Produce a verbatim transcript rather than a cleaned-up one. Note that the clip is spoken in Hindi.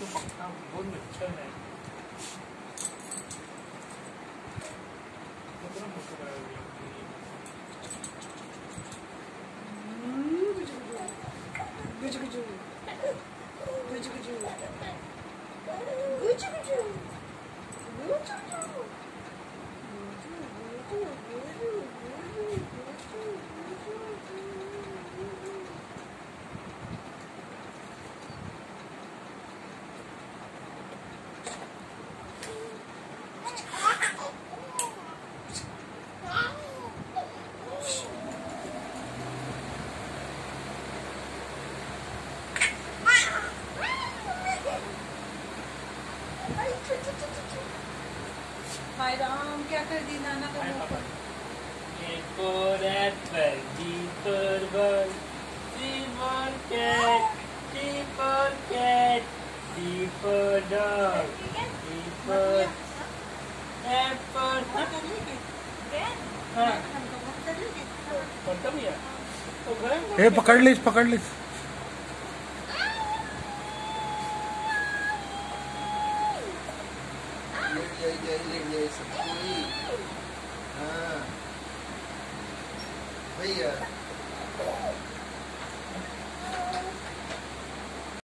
बहुत अच्छा है। हाय राम, क्या कर दी नाना का मुंह पर? A for apple, B for ball, C for cat, D for cat, D for dog, E for F for हाँ पता भी है तो गए ए पकड़ लीस पकड़ लीस हाँ भैया